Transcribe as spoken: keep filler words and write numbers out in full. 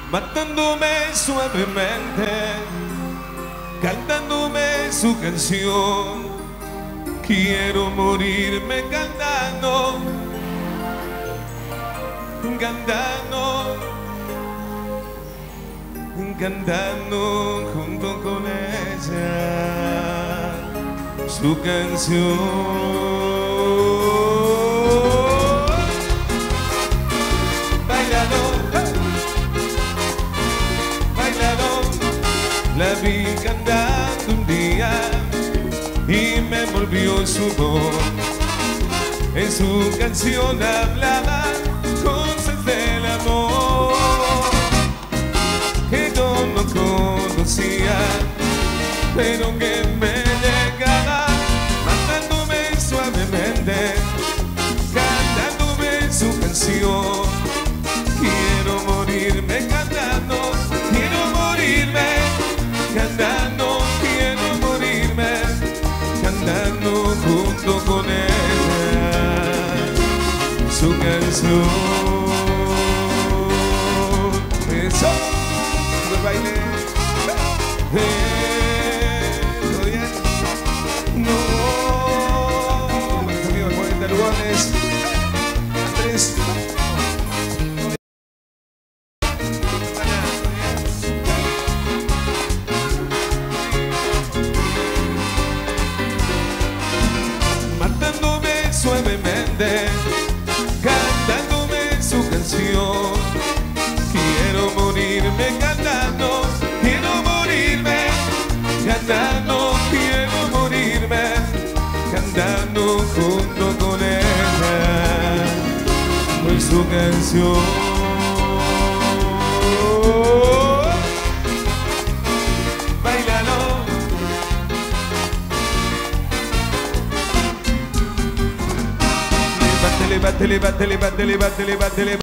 matándome suavemente, cantándome su canción. Quiero morirme cantando, cantando, cantando junto con ella su canción. La vi cantando un día y me envolvió su voz. En su canción hablaba cosas del amor que yo no conocía, pero que me llegaba matándome suavemente, cantándome su canción. Quiero morirme cantando, quiero morirme cantando, quiero morirme cantando junto con ella su canción. Eso, el baile. ¿Todo bien? No, mis amigos cuarenta lugares. Andrés. Suavemente, cantándome su canción. Quiero morirme cantando, quiero morirme cantando, quiero morirme cantando junto con ella con su canción. Levante, levante, levante, levante, levante, levante.